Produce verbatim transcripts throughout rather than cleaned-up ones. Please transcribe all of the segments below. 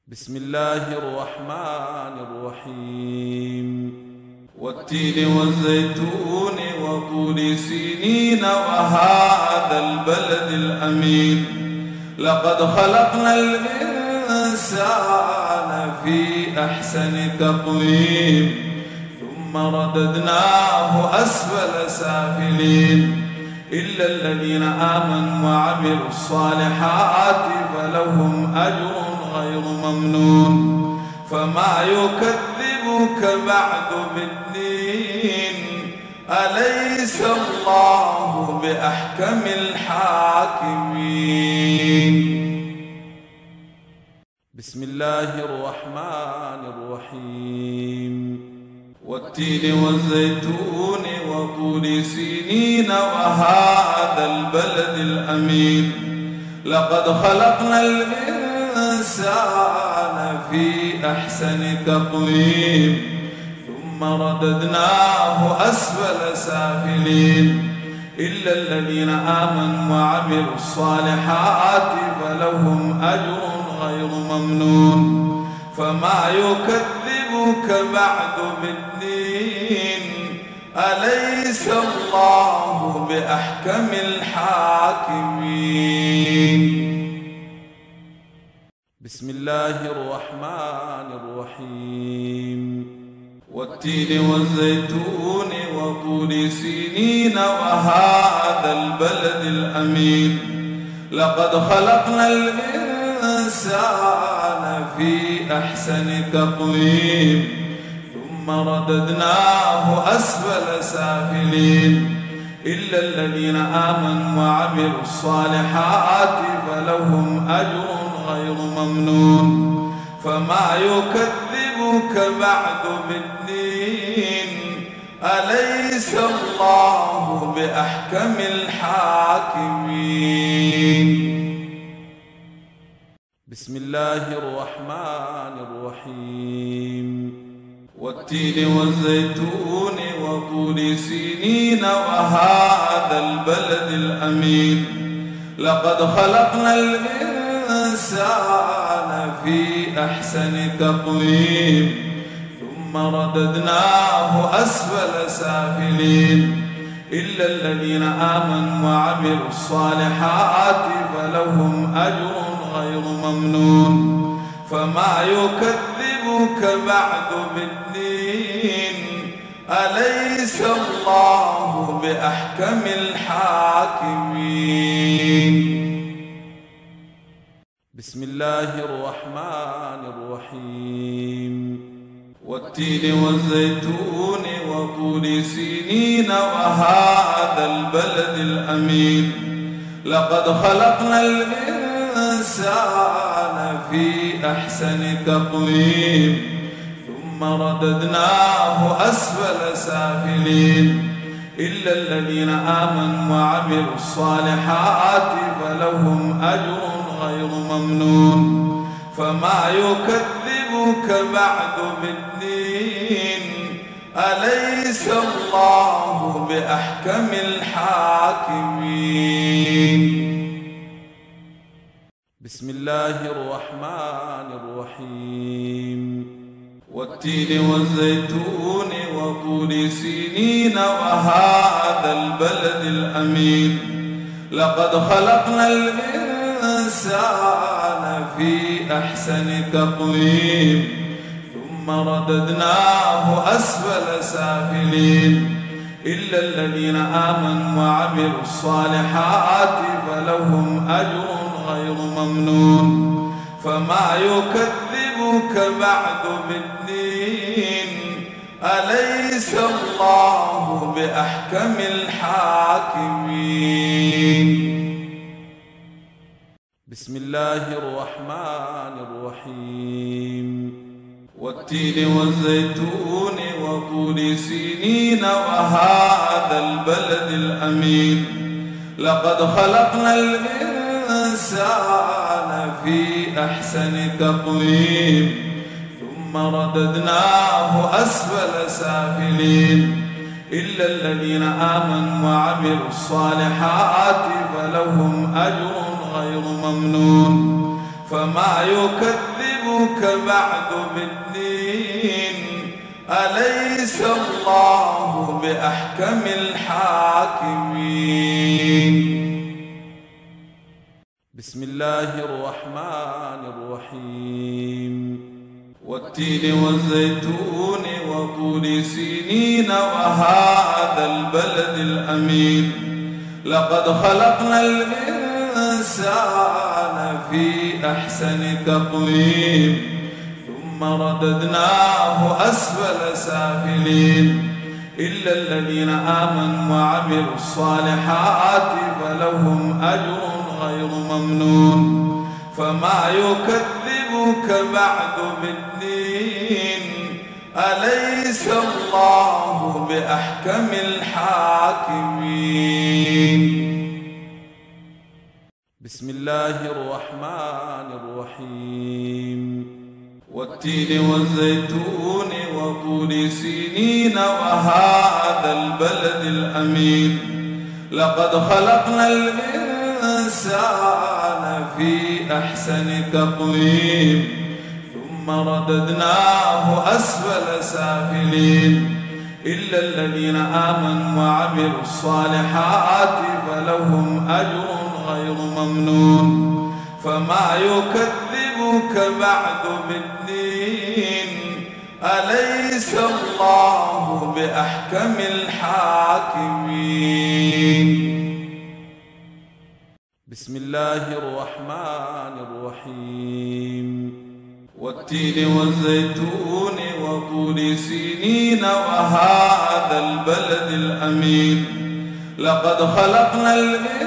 بسم الله الرحمن الرحيم والتين والزيتون وطور سينين وهذا البلد الأمين لقد خلقنا الإنسان في أحسن تقويم ثم رددناه أسفل سافلين إلا الذين آمنوا وعملوا الصالحات فلهم أجر غير ممنون فما يكذبك بعد بالدين أليس الله بأحكم الحاكمين. بسم الله الرحمن الرحيم والتين والزيتون وطور سينين وهذا البلد الأمين لقد خلقنا الإنسان في أحسن تقويم ثم رددناه أسفل سافلين إلا الذين آمنوا وعملوا الصالحات فلهم أجر غير ممنون فما يكذبك بعد بالدين أليس الله بأحكم الحاكمين. بسم الله الرحمن الرحيم والتين والزيتون وطور سينين وهذا البلد الأمين لقد خلقنا الإنسان في أحسن تقويم ثم رددناه أسفل سافلين إلا الذين آمنوا وعملوا الصالحات فلهم أجر غير ممنون فما يكذبك بعد بالدين أليس الله بأحكم الحاكمين. بسم الله الرحمن الرحيم والتين والزيتون وطور سينين وهذا البلد الأمين لقد خلقنا الإنسان في أحسن تقويم ثم رددناه أسفل سافلين إلا الذين آمنوا وعملوا الصالحات فلهم أجر غير ممنون فما يكذبك بعد بالدين أليس الله بأحكم الحاكمين. بسم الله الرحمن الرحيم والتين والزيتون وطور سينين وهذا البلد الأمين لقد خلقنا الإنسان في أحسن تقويم ثم رددناه أسفل سافلين إلا الذين آمنوا وعملوا الصالحات فلهم أجر غير ممنون فما يكذبك بعد بالدين أليس الله بأحكم الحاكمين. بسم الله الرحمن الرحيم والتين والزيتون وطور سينين وهذا البلد الأمين لقد خلقنا الإنسان في أحسن تقويم ثم رددناه أسفل سافلين إلا الذين آمنوا وعملوا الصالحات فلهم أجر غير ممنون فما يكذبك بعد بالدين أليس الله بأحكم الحاكمين. بسم الله الرحمن الرحيم والتين والزيتون وطور سينين وهذا البلد الأمين لقد خلقنا الإنسان في أحسن تقويم ثم رددناه أسفل سافلين إلا الذين آمنوا وعملوا الصالحات فلهم أجر غير ممنون فما يكذبك يكذبك بعد بالدين أليس الله بأحكم الحاكمين. بسم الله الرحمن الرحيم. والتين والزيتون وطور سينين وهذا البلد الأمين لقد خلقنا الإنسان في أحسن تقويم ثم رددناه أسفل سافلين إلا الذين آمنوا وعملوا الصالحات فلهم أجر غير ممنون. فما يكذبك بعد بالدين أليس الله بأحكم الحاكمين. بسم الله الرحمن الرحيم. والتين والزيتون وطور سينين وهذا البلد الأمين لقد خلقنا الإنسان في أحسن تقويم ثم رددناه أسفل سافلين إلا الذين آمنوا وعملوا الصالحات فلهم أجر غير ممنون. فما يكذبك بعد بالدين أليس الله بأحكم الحاكمين. بسم الله الرحمن الرحيم. والتين والزيتون وطور سينين وهذا البلد الأمين لقد خلقنا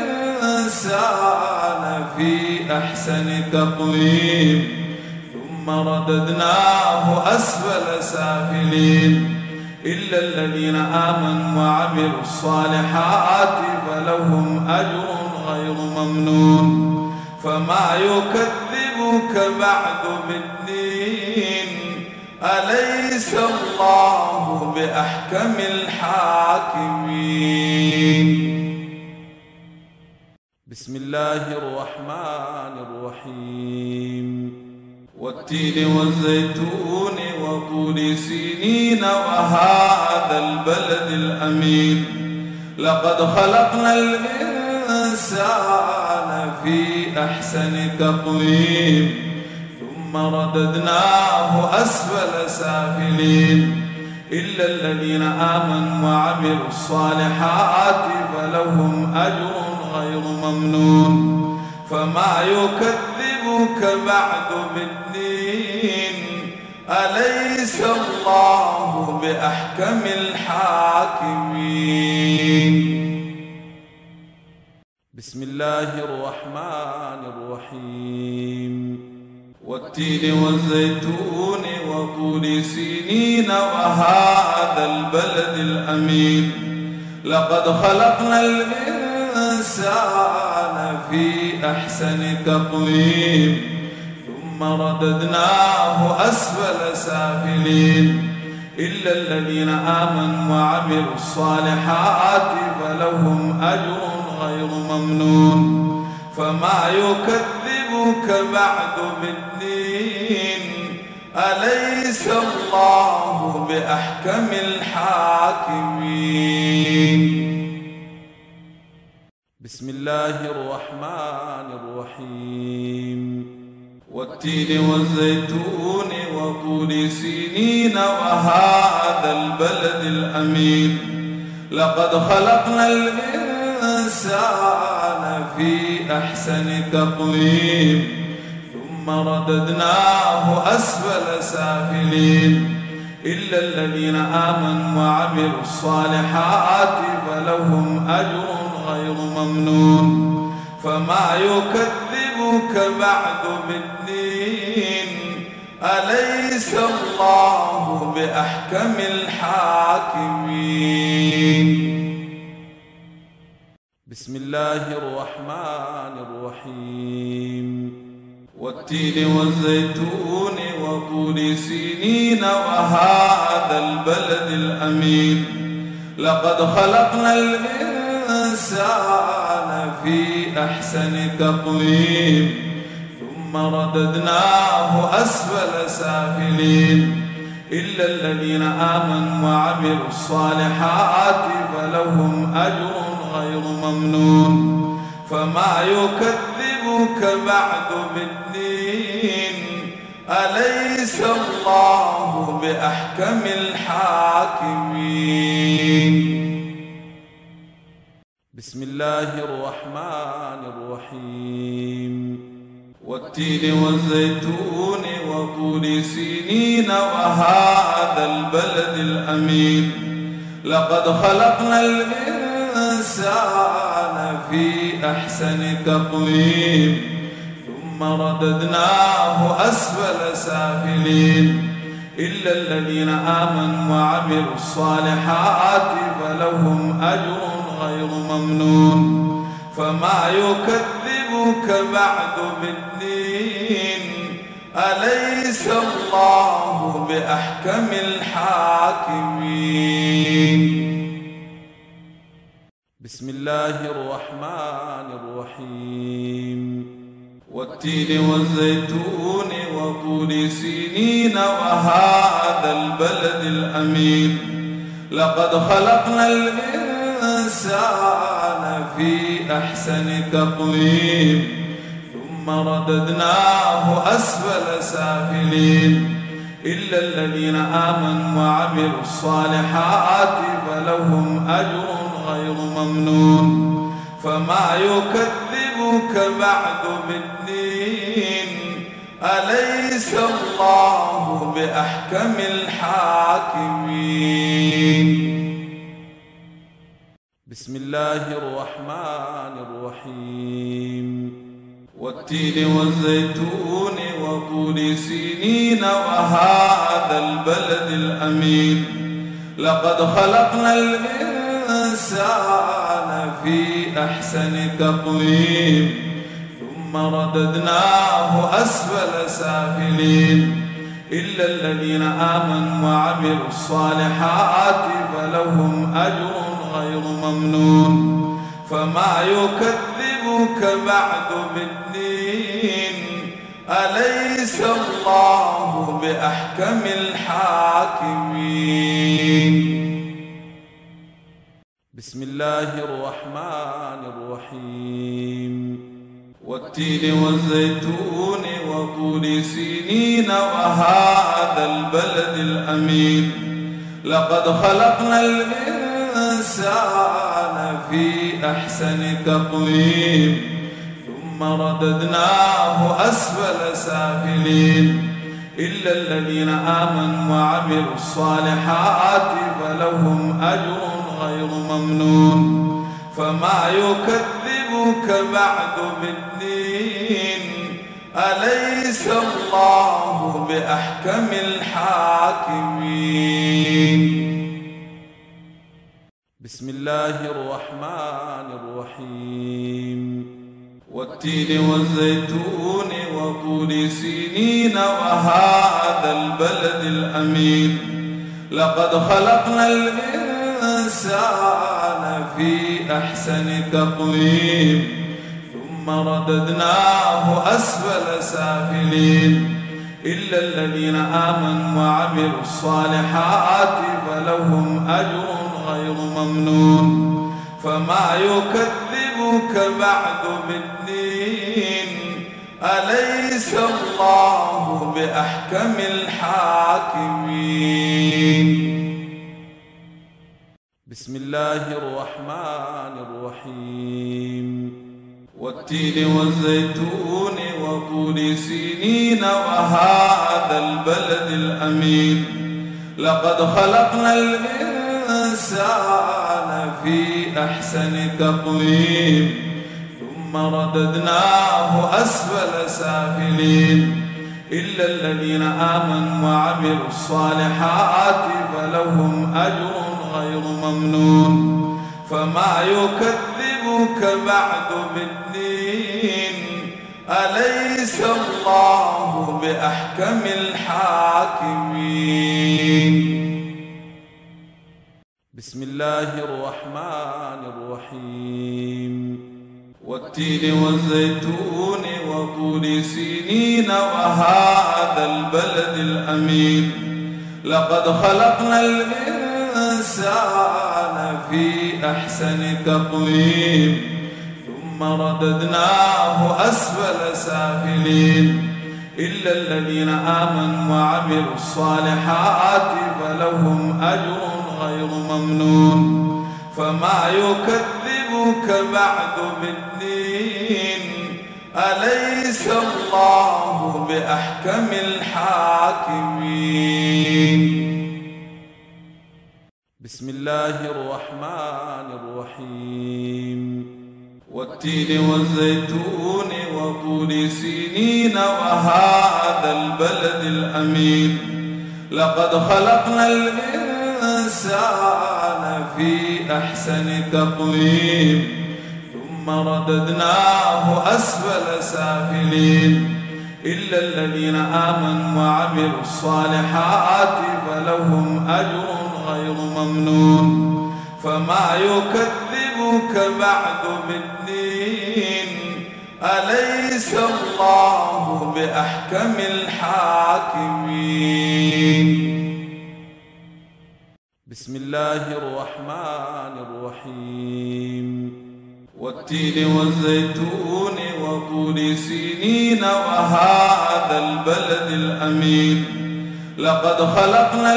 الإنسان في أحسن تقويم ثم رددناه أسفل سافلين إلا الذين آمنوا وعملوا الصالحات فلهم أجر غير ممنون. فما يكذبك بعد بالدين أليس الله بأحكم الحاكمين. بسم الله الرحمن الرحيم. والتين والزيتون وطور سينين وهذا البلد الأمين لقد خلقنا الإنسان في أحسن تقويم ثم رددناه أسفل سافلين إلا الذين آمنوا وعملوا الصالحات فلهم أجر غير ممنون. فما يكذبك بعد بالدين أليس الله بأحكم الحاكمين. بسم الله الرحمن الرحيم. والتين والزيتون وطور سينين وهذا البلد الأمين لقد خلقنا الإنسان في أحسن تقويم ثم رددناه أسفل سافلين إلا الذين آمنوا وعملوا الصالحات فلهم أجر غير ممنون. فما يكذبك بعد بالدين أليس الله بأحكم الحاكمين. بسم الله الرحمن الرحيم. والتين والزيتون وطور سينين وهذا البلد الأمين لقد خلقنا الإنسان في أحسن تقويم ثم رددناه أسفل سافلين إلا الذين آمنوا وعملوا الصالحات فلهم أجر غير ممنون. فما يكذبك بعد بالدين أليس الله بأحكم الحاكمين. بسم الله الرحمن الرحيم. والتين والزيتون وطور سينين وهذا البلد الأمين لقد خلقنا الإنسان في أحسن تقويم ثم رددناه أسفل سافلين إلا الذين آمنوا وعملوا الصالحات فلهم أجر غير ممنون فما يكذبك بعد بالدين أليس الله بأحكم الحاكمين. بسم الله الرحمن الرحيم والتين والزيتون وطور سينين وهذا البلد الأمين لقد خلقنا الإنسان في أحسن تقويم ثم رددناه أسفل سافلين إلا الذين آمنوا وعملوا الصالحات فلهم أجر غير ممنون فما يكذبك بعد بالدين أليس الله بأحكم الحاكمين. بسم الله الرحمن الرحيم والتين والزيتون وطور سينين وهذا البلد الأمين لقد خلقنا الإنسان في أحسن تقويم ثم رددناه أسفل سافلين إلا الذين آمنوا وعملوا الصالحات فلهم أجر غير ممنون فما يكذبك بعد بالدين أليس الله بأحكم الحاكمين. بسم الله الرحمن الرحيم والتين والزيتون وطور سينين وهذا البلد الأمين لقد خلقنا الإنسان في أحسن تقويم ثم رددناه أسفل سافلين إلا الذين آمنوا وعملوا الصالحات فلهم أجر غير ممنون فما يكذبك بعد بالدين أليس الله بأحكم الحاكمين. بسم الله الرحمن الرحيم والتين والزيتون وطور سينين وهذا البلد الأمين لقد خلقنا الإنسان في أحسن تقويم ثم رددناه أسفل سافلين إلا الذين آمنوا وعملوا الصالحات فلهم أجر غير ممنون فما يكذبك بعد بالدين أليس الله بأحكم الحاكمين. بسم الله الرحمن الرحيم والتين والزيتون وطور سينين وهذا البلد الأمين لقد خلقنا الإنسان في أحسن تقويم ثم رددناه أسفل سافلين إلا الذين آمنوا وعملوا الصالحات فلهم أجر غير ممنون فما يكذبك بعد بالدين أليس الله بأحكم الحاكمين. بسم الله الرحمن الرحيم والتين والزيتون وطور سينين وهذا البلد الأمين لقد خلقنا الإنسان في أحسن تقويم ثم رددناه أسفل سافلين إلا الذين آمنوا وعملوا الصالحات فلهم أجر غير ممنون فما يكذبك بعد بالدين أليس الله بأحكم الحاكمين. بسم الله الرحمن الرحيم والتين والزيتون وطور سينين وهذا البلد الأمين لقد خلقنا الإنسان في أحسن تقويم ثم رددناه أسفل سافلين إلا الذين آمنوا وعملوا الصالحات فلهم أجر غير ممنون فما يكذبك بعد بالدين أليس الله بأحكم الحاكمين. بسم الله الرحمن الرحيم والتين والزيتون وطور سينين وهذا البلد الأمين لقد خلقنا الإنسان في أحسن تقويم ثم رددناه أسفل سافلين إلا الذين آمنوا وعملوا الصالحات فلهم أجر غير ممنون فما يكذبك بعد بالدين أليس الله بأحكم الحاكمين. بسم الله الرحمن الرحيم والتين والزيتون وطور سينين وهذا البلد الأمين لقد خلقنا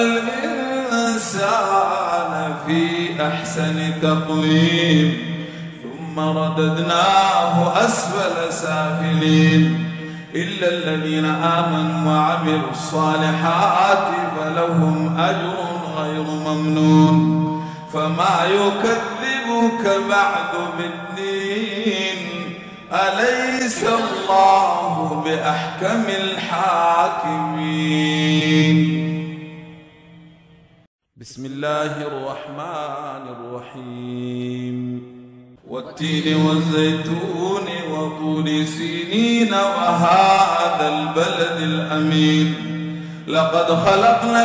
الإنسان في أحسن تقويم ثم رددناه أسفل سافلين إلا الذين آمنوا وعملوا الصالحات فلهم أجر غير ممنون فما يكذبك بعد بالدين أليس الله بأحكم الحاكمين. بسم الله الرحمن الرحيم والتين والزيتون وطور سينين وهذا البلد الأمين لقد خلقنا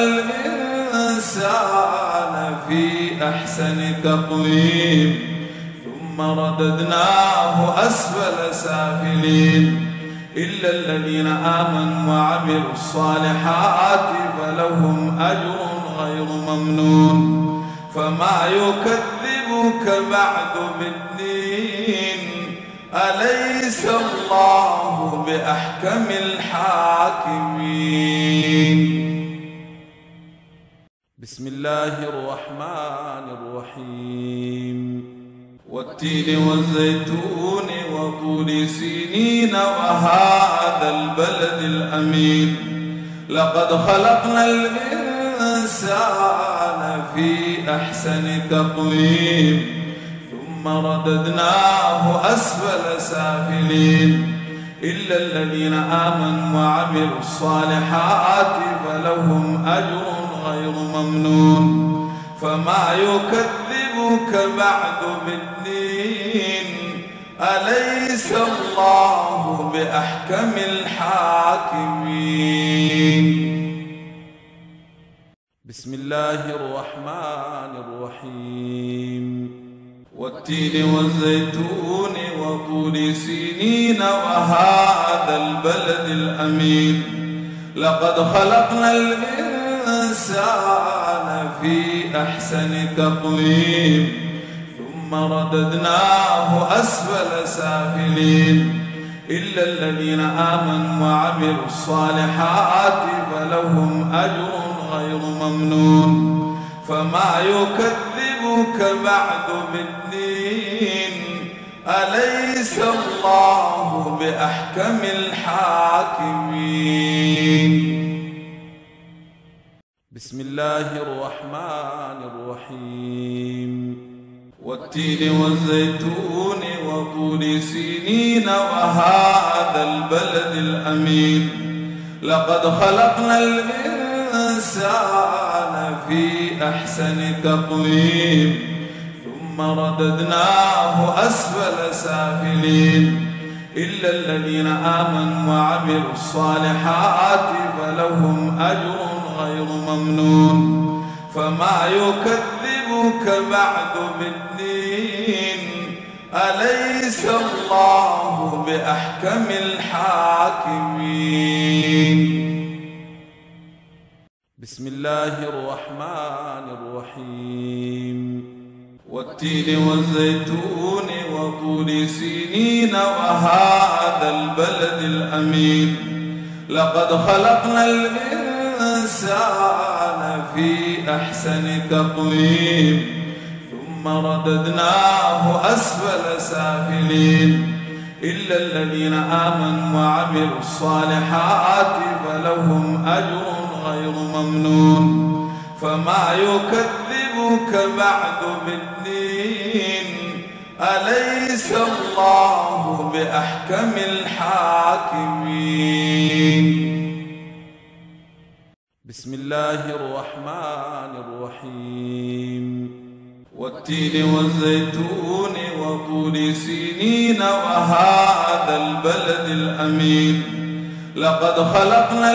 الإنسان في أحسن تقويم ثم رددناه أسفل سافلين إلا الذين آمنوا وعملوا الصالحات فلهم أجر غير ممنون فما يكذبك بعد بالدين أليس الله بأحكم الحاكمين. بسم الله الرحمن الرحيم والتين والزيتون وطور سينين وهذا البلد الأمين لقد خلقنا الإنسان في أحسن تقويم ثم رددناه أسفل سافلين إلا الذين آمنوا وعملوا الصالحات فلهم أجر غير ممنون فما يكذبك بعد بالدين أليس الله بأحكم الحاكمين. بسم الله الرحمن الرحيم والتين والزيتون وطور سينين وهذا البلد الأمين لقد خلقنا الإنسان في أحسن تقويم ثم رددناه أسفل سافلين إلا الذين آمنوا وعملوا الصالحات فلهم أجر غير ممنون فما يكذبك بعد بالدين أليس الله بأحكم الحاكمين. بسم الله الرحمن الرحيم والتين والزيتون وطور سينين وهذا البلد الأمين لقد خلقنا الإنسان في أحسن تقويم ثم رددناه أسفل سافلين إلا الذين آمنوا وعملوا الصالحات فلهم أجر غير ممنون فما يكذبك بعد بالدين أليس الله بأحكم الحاكمين. بسم الله الرحمن الرحيم. والتين والزيتون وطور سينين وهذا البلد الأمين لقد خلقنا الإنسان في أحسن تقويم ثم رددناه أسفل سافلين إلا الذين آمنوا وعملوا الصالحات فلهم أجر غير ممنون. فما يكذبك بعد بالدين أليس الله بأحكم الحاكمين. بسم الله الرحمن الرحيم. والتين والزيتون وطور سينين وهذا البلد الأمين لقد خلقنا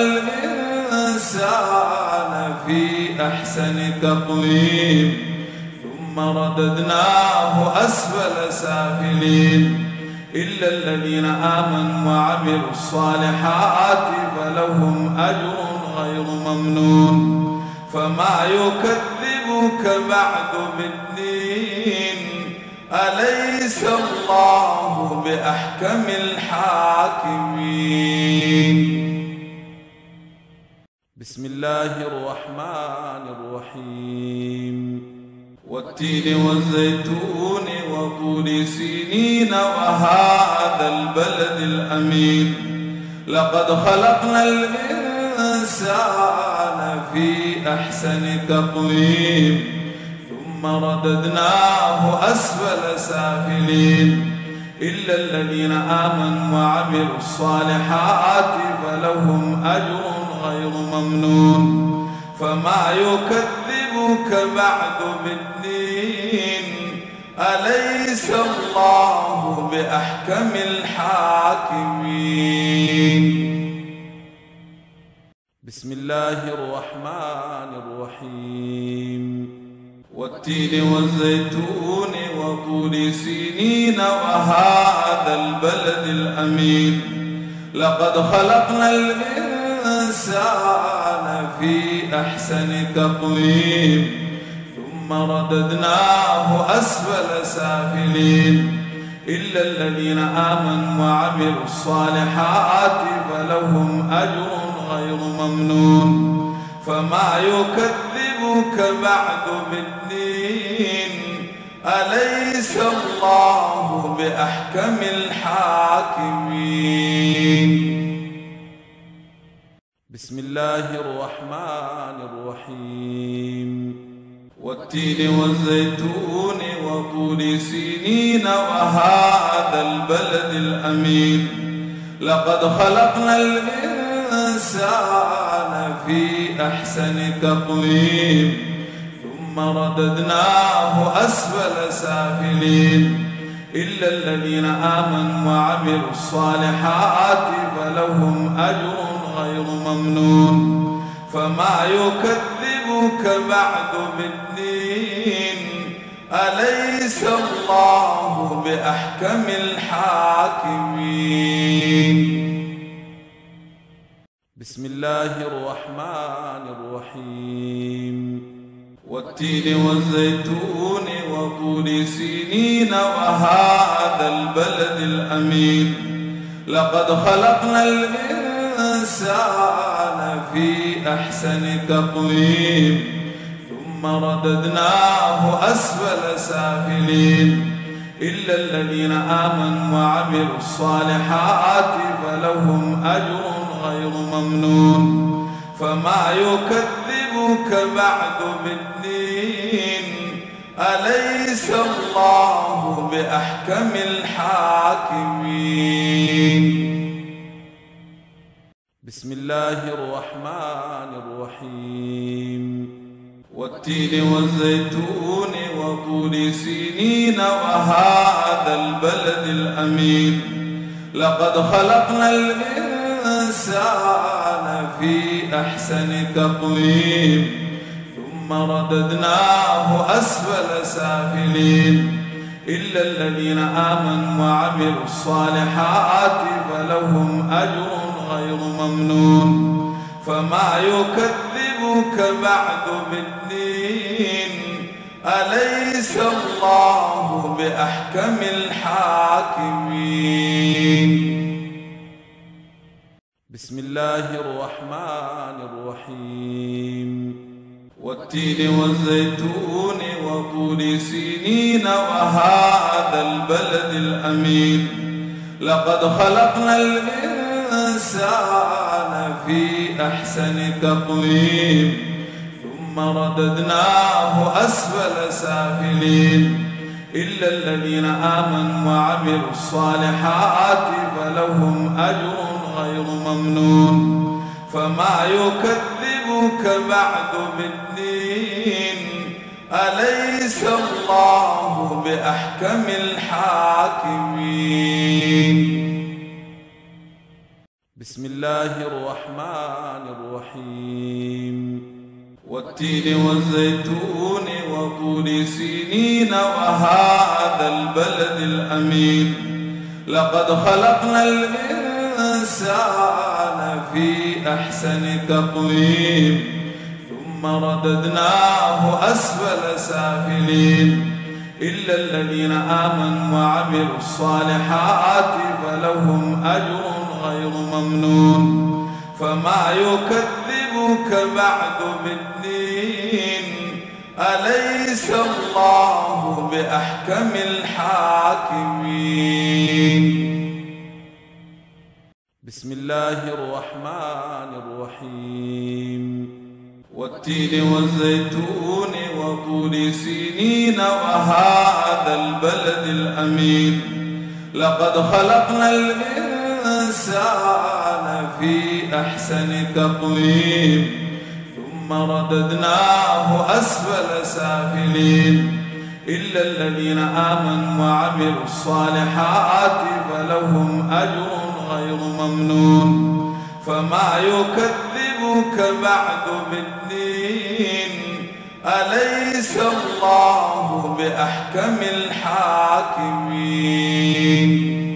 الإنسان في أحسن تقويم ثم رددناه أسفل سافلين إلا الذين آمنوا وعملوا الصالحات فلهم أجر غير ممنون. فما يكذبك بعد بالدين أليس الله بأحكم الحاكمين. بسم الله الرحمن الرحيم. والتين والزيتون وطور سينين وهذا البلد الأمين لقد خلقنا الإنسان في أحسن تقويم ثم رددناه أسفل سافلين إلا الذين آمنوا وعملوا الصالحات فلهم أجر غير ممنون. فما يكذبك بعد بالدين أليس الله بأحكم الحاكمين. بسم الله الرحمن الرحيم. والتين والزيتون وطور سينين وهذا البلد الأمين لقد خلقنا الإنسان في أحسن تقويم ثم رددناه أسفل سافلين إلا الذين آمنوا وعملوا الصالحات فلهم أجر غير ممنون. فما يكذبك بعد بالدين أليس الله بأحكم الحاكمين. بسم الله الرحمن الرحيم. والتين والزيتون وطور سينين وهذا البلد الأمين لقد خلقنا الإنسان في أحسن تقويم ثم رددناه أسفل سافلين إلا الذين آمنوا وعملوا الصالحات فلهم أجر غير ممنون. فما يكذبك بعد بالدين أليس الله بأحكم الحاكمين. بسم الله الرحمن الرحيم. والتين والزيتون وطور سينين وهذا البلد الأمين لقد خلقنا الإنسان في أحسن تقويم ثم رددناه أسفل سافلين إلا الذين آمنوا وعملوا الصالحات فلهم أجر غير ممنون. فما يكذبك بعد بالدين أليس الله بأحكم الحاكمين. بسم الله الرحمن الرحيم. والتين والزيتون وطور سينين وهذا البلد الأمين لقد خلقنا الإنسان في أحسن تقويم ثم رددناه أسفل سافلين إلا الذين آمنوا وعملوا الصالحات فلهم أجر غير ممنون. فما يكذبك بعد بالدين أليس الله بأحكم الحاكمين. بسم الله الرحمن الرحيم. والتين والزيتون وطور سينين وهذا البلد الأمين لقد خلقنا الإنسان في أحسن تقويم ثم رددناه أسفل سافلين إلا الذين آمنوا وعملوا الصالحات فلهم أجر غير ممنون. فما يكذبك بعد بالدين أليس الله بأحكم الحاكمين. بسم الله الرحمن الرحيم. والتين والزيتون وطور سينين وهذا البلد الأمين لقد خلقنا الإنسان في أحسن تقويم ثم رددناه أسفل سافلين إلا الذين آمنوا وعملوا الصالحات فلهم أجر غير ممنون. فما يكذبك بعد بالدين أليس الله بأحكم الحاكمين. بسم الله الرحمن الرحيم. والتين والزيتون وطور سينين وهذا البلد الأمين لقد خلقنا الإنسان في أحسن تقويم ثم رددناه أسفل سافلين إلا الذين آمنوا وعملوا الصالحات فلهم أجر غير ممنون. فما يكذبك بعد بالدين أليس الله بأحكم الحاكمين.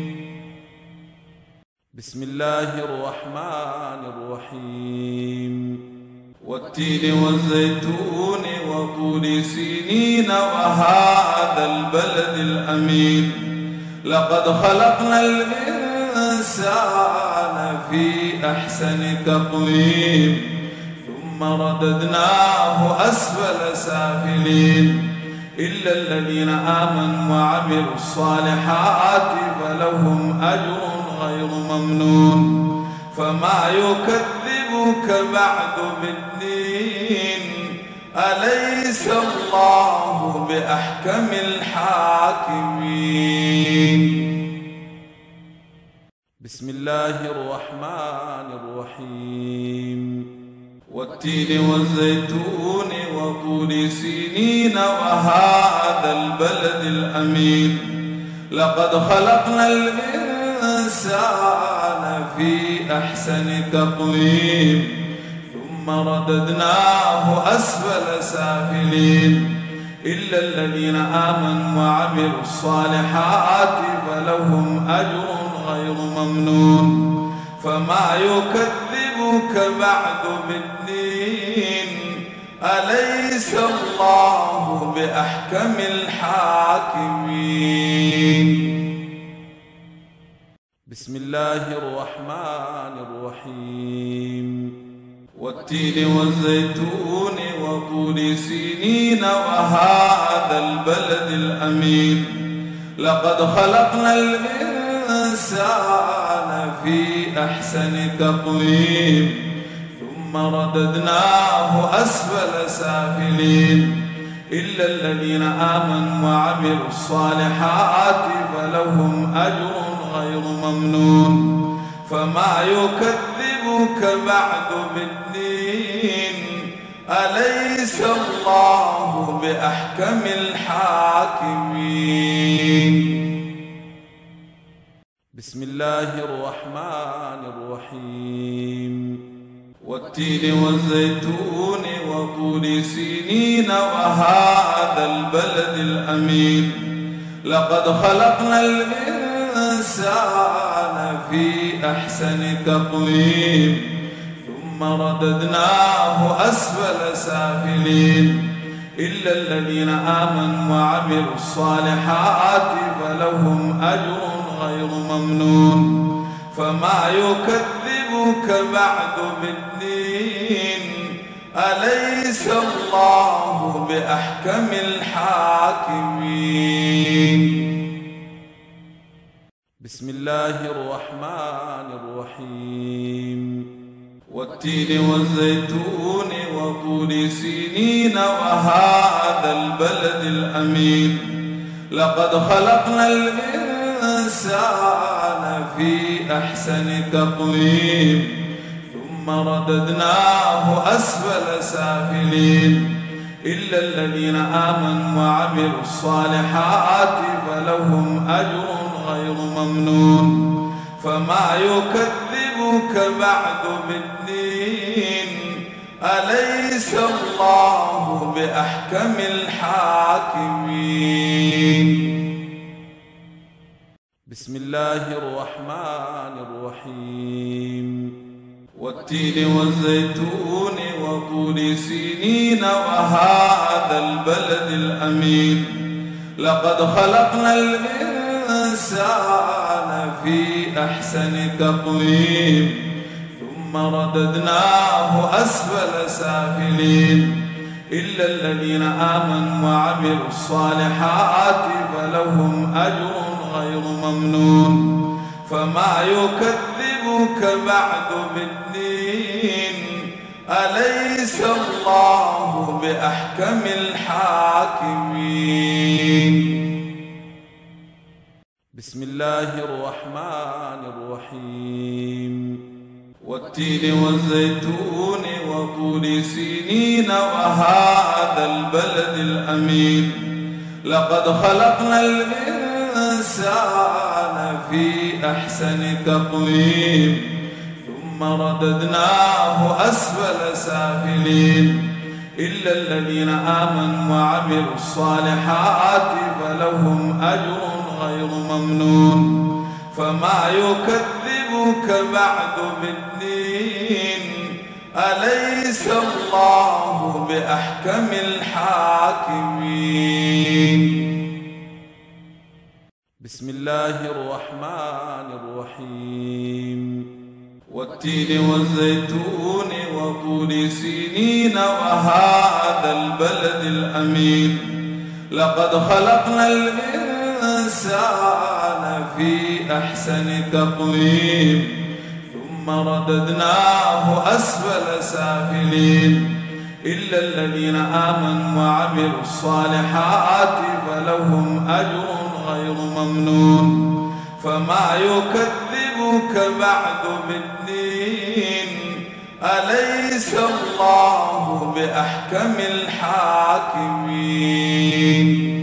بسم الله الرحمن الرحيم. والتين والزيتون وطور سينين وهذا البلد الأمين لقد خلقنا الإنسان في أحسن تقويم ثم رددناه أسفل سافلين إلا الذين آمنوا وعملوا الصالحات فلهم أجر غير ممنون. فما يكذبك بعد بالدين أليس الله بأحكم الحاكمين. بسم الله الرحمن الرحيم. والتين والزيتون وطور سينين وهذا البلد الأمين لقد خلقنا الإنسان في أحسن تقويم ثم رددناه أسفل سافلين إلا الذين آمنوا وعملوا الصالحات فلهم أجر غير ممنون. فما يكذبك بعد بالدين أليس الله بأحكم الحاكمين. بسم الله الرحمن الرحيم. والتين والزيتون وطور سينين وهذا البلد الأمين لقد خلقنا الإنسان في أحسن تقويم ثم رددناه أسفل سافلين إلا الذين آمنوا وعملوا الصالحات فلهم أجر غير ممنون. فما يكذبك بعد بالدين أليس الله بأحكم الحاكمين. بسم الله الرحمن الرحيم. والتين والزيتون وطور سينين وهذا البلد الأمين لقد خلقنا الإنسان في أحسن تقويم ثم رددناه أسفل سافلين إلا الذين آمنوا وعملوا الصالحات فلهم أجر غير ممنون فما يكذبك بعد بالدين أليس الله بأحكم الحاكمين. بسم الله الرحمن الرحيم والتين والزيتون وطور سينين وهذا البلد الأمين لقد خلقنا الإنسان في أحسن تقويم ثم رددناه أسفل سافلين إلا الذين آمنوا وعملوا الصالحات فلهم أجر غير ممنون فما يكذبك بعد بالدين أليس الله بأحكم الحاكمين. بسم الله الرحمن الرحيم والتين والزيتون وطور سينين وهذا البلد الأمين لقد خلقنا الإنسان في أحسن تقويم ثم رددناه أسفل سافلين إلا الذين آمنوا وعملوا الصالحات فلهم أجر غير ممنون فما يكذبك بعد بالدين أليس الله بأحكم الحاكمين. بسم الله الرحمن الرحيم والتين والزيتون وطور سينين وهذا البلد الأمين لقد خلقنا الإنسان في أحسن تقويم ثم رددناه أسفل سافلين إلا الذين آمنوا وعملوا الصالحات فلهم أجر غير ممنون فما يكذبك بعد بالدين أليس الله بأحكم الحاكمين. بسم الله الرحمن الرحيم والتين والزيتون وطور سينين وهذا البلد الأمين لقد خلقنا الإنسان في أحسن تقويم ثم رددناه أسفل سافلين إلا الذين آمنوا وعملوا الصالحات فلهم أجر غير ممنون فما يكذبك بعد بالدين أليس الله بأحكم الحاكمين.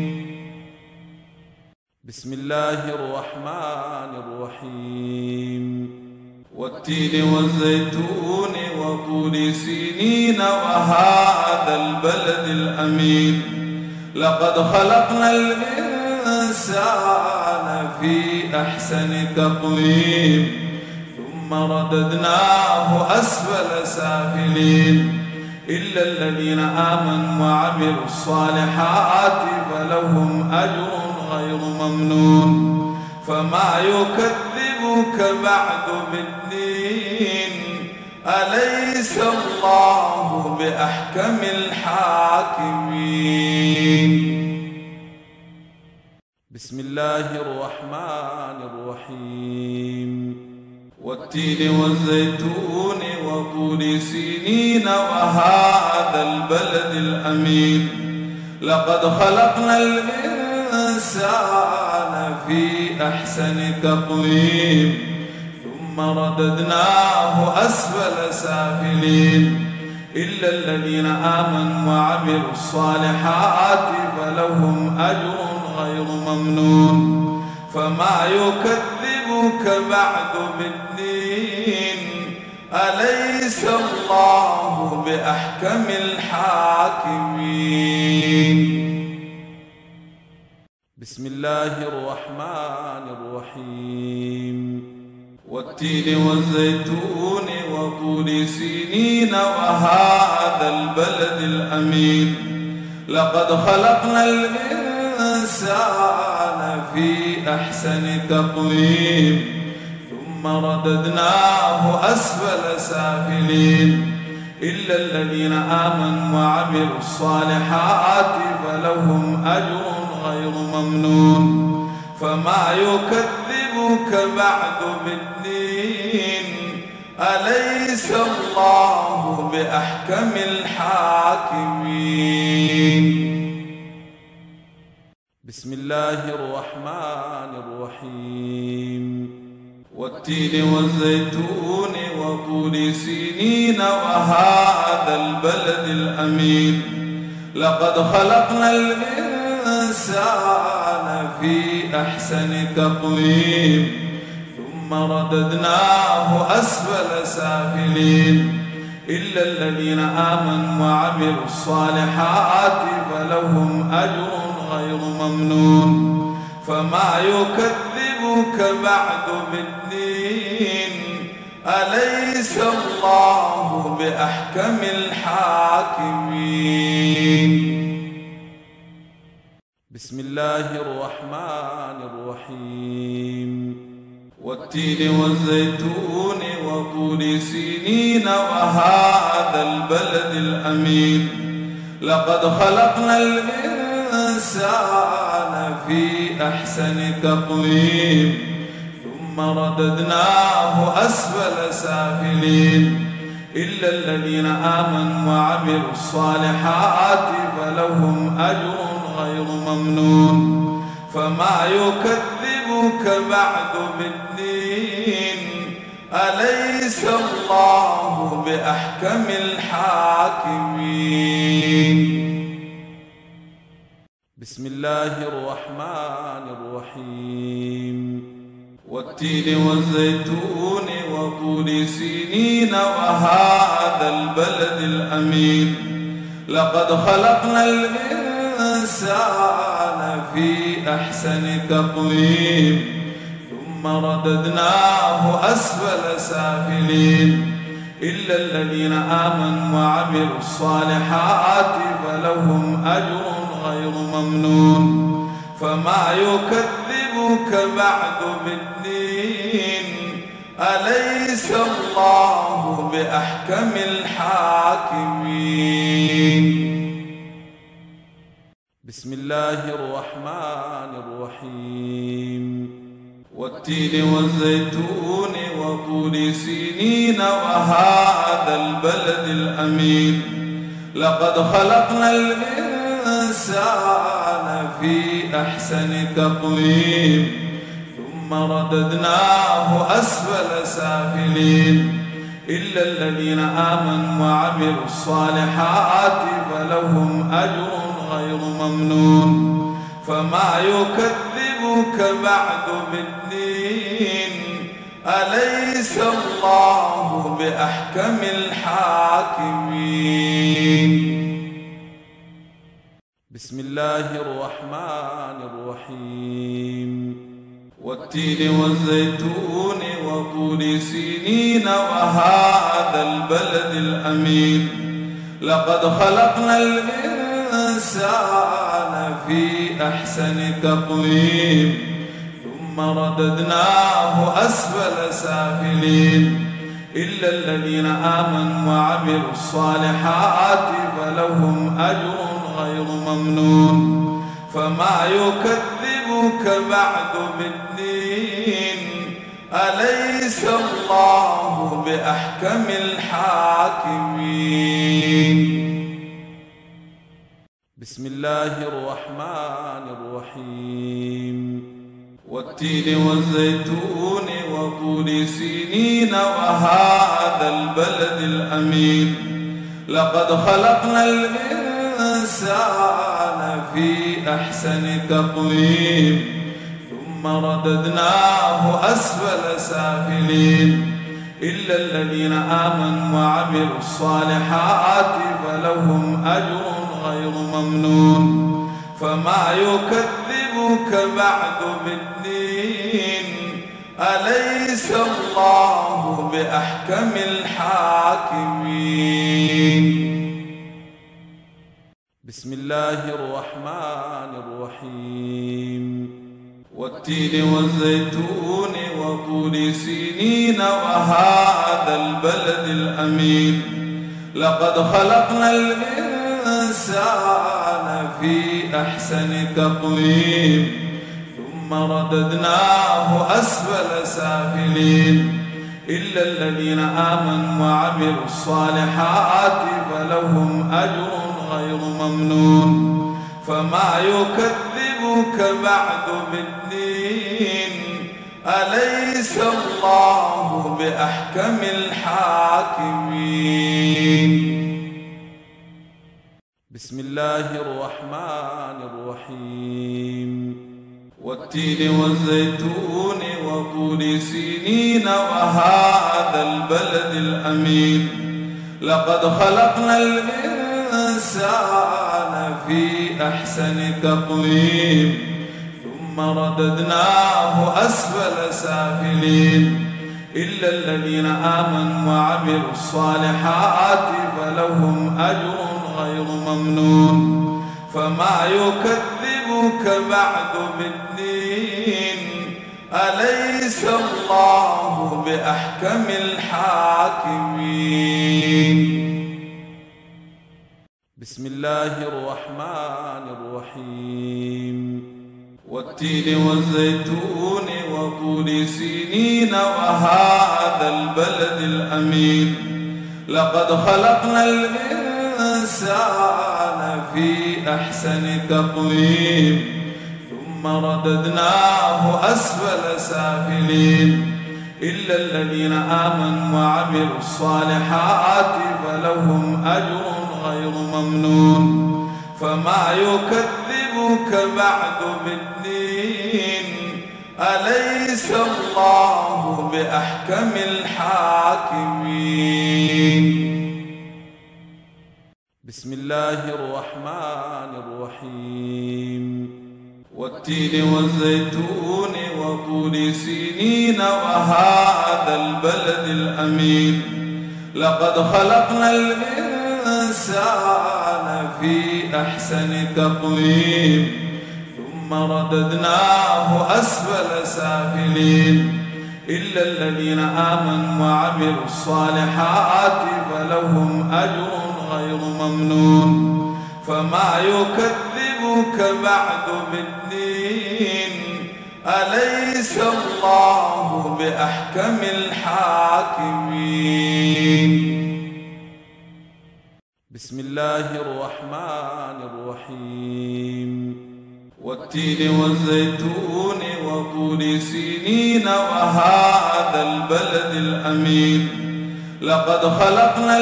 بسم الله الرحمن الرحيم والتين والزيتون وطور سينين وهذا البلد الأمين لقد خلقنا الإنسان في أحسن تقويم ثم رددناه أسفل سافلين إلا الذين آمنوا وعملوا الصالحات فلهم أجر غير ممنون فما يكذبك بعد بالدين أليس الله بأحكم الحاكمين. بسم الله الرحمن الرحيم والتين والزيتون وطور سينين وهذا البلد الأمين لقد خلقنا الإنسان في أحسن تقويم ثم رددناه أسفل سافلين إلا الذين آمنوا وعملوا الصالحات فلهم أجر غير ممنون فما يكذبك بعد بالدين أليس الله بأحكم الحاكمين. بسم الله الرحمن الرحيم والتين والزيتون وطور سينين وهذا البلد الأمين لقد خلقنا الإنسان في أحسن تقويم ثم رددناه أسفل سافلين إلا الذين آمنوا وعملوا الصالحات فلهم أجر غير ممنون فما يكذبك بعد بالدين أليس الله بأحكم الحاكمين. بسم الله الرحمن الرحيم والتين والزيتون وطور سينين وهذا البلد الأمين لقد خلقنا الإنسان في أحسن تقويم ثم رددناه أسفل سافلين إلا الذين آمنوا وعملوا الصالحات فلهم أجر غير ممنون فما يكذبك بعد بالدين أليس الله بأحكم الحاكمين. بسم الله الرحمن الرحيم والتين والزيتون وطور سينين وهذا البلد الأمين لقد خلقنا الإنسان في أحسن تقويم ثم رددناه أسفل سافلين إلا الذين آمنوا وعملوا الصالحات فلهم أجر غير ممنون فما يكذبك بعد بالدين أليس الله بأحكم الحاكمين. بسم الله الرحمن الرحيم والتين والزيتون وطور سينين وهذا البلد الأمين لقد خلقنا الإنسان في أحسن تقويم ثم رددناه أسفل سافلين إلا الذين آمنوا وعملوا الصالحات فلهم أجر غير ممنون فما يكذبك بعد بالدين أليس الله بأحكم الحاكمين. بسم الله الرحمن الرحيم والتين والزيتون وطور سينين وهذا البلد الأمين لقد خلقنا الإنسان في أحسن تقويم ثم رددناه أسفل سافلين إلا الذين آمنوا وعملوا الصالحات فلهم أجر غير ممنون فما يكذبك بعد بالدين أليس الله بأحكم الحاكمين. بسم الله الرحمن الرحيم والتين والزيتون وطور سينين وهذا البلد الأمين لقد خلقنا الإنسان في أحسن تقويم ثم رددناه أسفل سافلين إلا الذين آمنوا وعملوا الصالحات فلهم أجر غير ممنون فما يكذبك بعد بالدين أليس الله بأحكم الحاكمين. بسم الله الرحمن الرحيم والتين والزيتون وطور سينين وهذا البلد الأمين لقد خلقنا الإنسان في أحسن تقويم ثم رددناه أسفل سافلين إلا الذين آمنوا وعملوا الصالحات فلهم أجر غير ممنون فما يكذبك بعد بالدين أليس الله بأحكم الحاكمين. بسم الله الرحمن الرحيم. والتين والزيتون وطور سينين وهذا البلد الأمين لقد خلقنا الإنسان في أحسن تقويم ثم رددناه أسفل سافلين إلا الذين آمنوا وعملوا الصالحات فلهم أجر غير ممنون. فما يكذبك بعد بالدين أليس الله بأحكم الحاكمين. بسم الله الرحمن الرحيم. والتين والزيتون وطور سينين وهذا البلد الأمين لقد خلقنا الإنسان في أحسن تقويم ثم رددناه أسفل سافلين إلا الذين آمنوا وعملوا الصالحات فلهم أجر غير ممنون. فما يكذبك بعد بالدين أليس الله بأحكم الحاكمين. بسم الله الرحمن الرحيم. والتين والزيتون وطور سينين وهذا البلد الأمين لقد خلقنا الإنسان في أحسن تقويم ثم رددناه أسفل سافلين إلا الذين آمنوا وعملوا الصالحات فلهم أجر غير ممنون. فما يكذبك بعد بالدين أليس الله بأحكم الحاكمين. بسم الله الرحمن الرحيم. والتين والزيتون وطور سينين وهذا البلد الأمين لقد خلقنا الإنسان في أحسن تقويم ثم رددناه أسفل سافلين إلا الذين آمنوا وعملوا الصالحات فلهم أجر غير ممنون. فما يكذبك بعد بالدين أليس الله بأحكم الحاكمين. بسم الله الرحمن الرحيم. والتين والزيتون وطور سينين وهذا البلد الأمين لقد خلقنا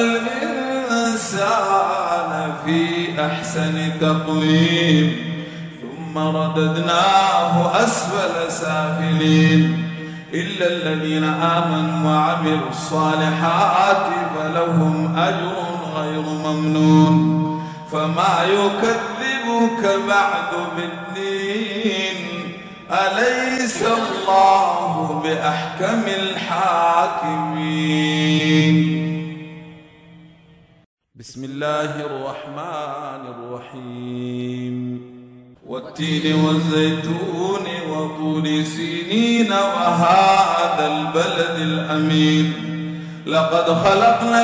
الإنسان في أحسن تقويم ثم رددناه أسفل سافلين إلا الذين آمنوا وعملوا الصالحات فلهم أجر غير ممنون. فما يكذبك بعد بالدين أليس الله بأحكم الحاكمين. بسم الله الرحمن الرحيم. والتين والزيتون وطور سينين وهذا البلد الأمين لقد خلقنا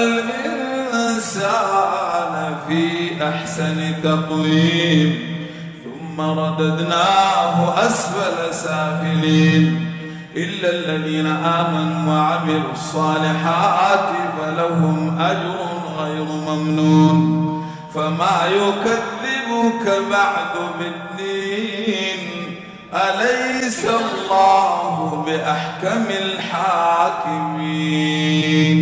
الإنسان في أحسن تقويم ثم رددناه أسفل سافلين إلا الذين آمنوا وعملوا الصالحات فلهم أجر غير ممنون. فما يكذبك بعد بالدين أليس الله بأحكم الحاكمين.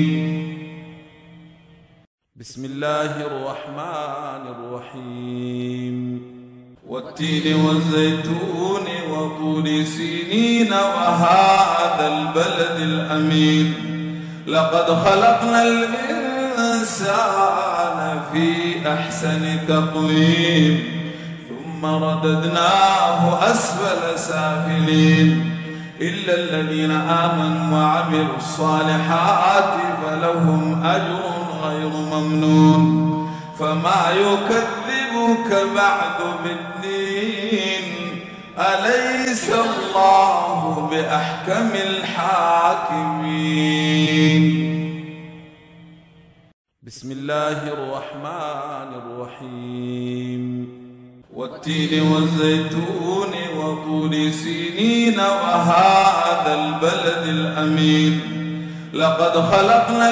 بسم الله الرحمن الرحيم. والتين والزيتون وطور سينين وهذا البلد الأمين لقد خلقنا الإنسان في أحسن تقويم ثم ثم رددناه أسفل سافلين إلا الذين آمنوا وعملوا الصالحات فلهم أجر غير ممنون فما يكذبك بعد بالدين أليس الله بأحكم الحاكمين. بسم الله الرحمن الرحيم والتين والزيتون وطور سينين وهذا البلد الأمين لقد خلقنا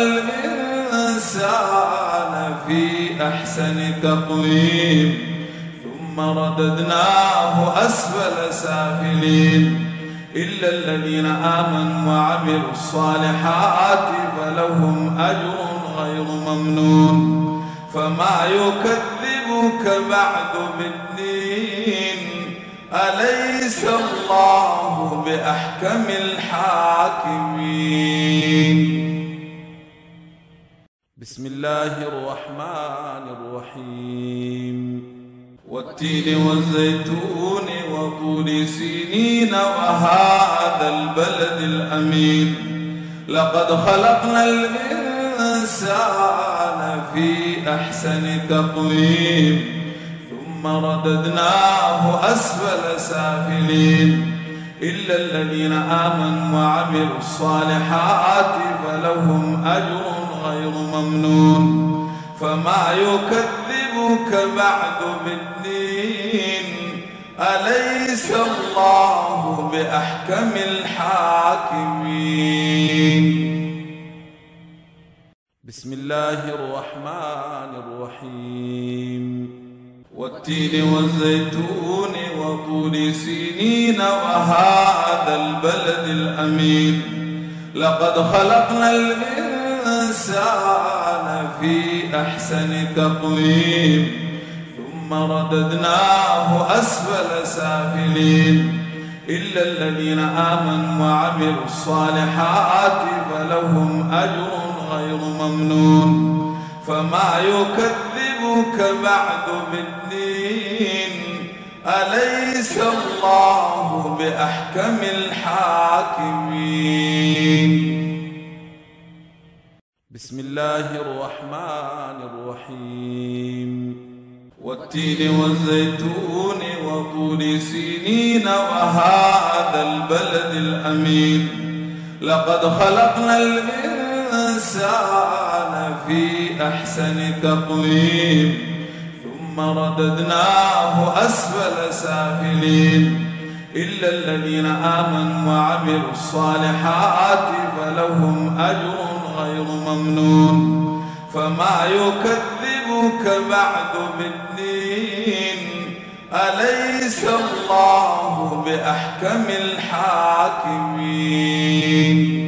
الإنسان في أحسن تقويم ثم رددناه أسفل سافلين إلا الذين آمنوا وعملوا الصالحات فلهم أجر غير ممنون فما يكذبك بعد بالدين أليس الله بأحكم الحاكمين. بسم الله الرحمن الرحيم والتين والزيتون وطور سينين وهذا البلد الأمين لقد خلقنا الإنسان في أحسن تقويم ثم رددناه أسفل سافلين إلا الذين آمنوا وعملوا الصالحات فلهم أجر غير ممنون فما يكذبك بعد بالدين أليس الله بأحكم الحاكمين. بسم الله الرحمن الرحيم والتين والزيتون وطور سينين وهذا البلد الأمين لقد خلقنا الإنسان في أحسن تقويم ثم رددناه أسفل سافلين إلا الذين آمنوا وعملوا الصالحات فلهم أجر غير ممنون فما يكذبك بعد بالدين أليس الله بأحكم الحاكمين. بسم الله الرحمن الرحيم والتين والزيتون وطور سينين وهذا البلد الأمين لقد خلقنا الإنسان في أحسن تقويم ثم رددناه أسفل سافلين إلا الذين آمنوا وعملوا الصالحات فلهم أجر غير ممنون فما يكذبك بعد بالدين أليس الله بأحكم الحاكمين.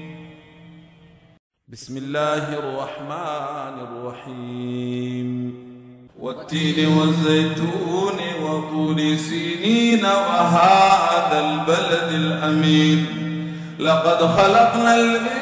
بسم الله الرحمن الرحيم والتين والزيتون وطور سينين وهذا البلد الأمين لقد خلقنا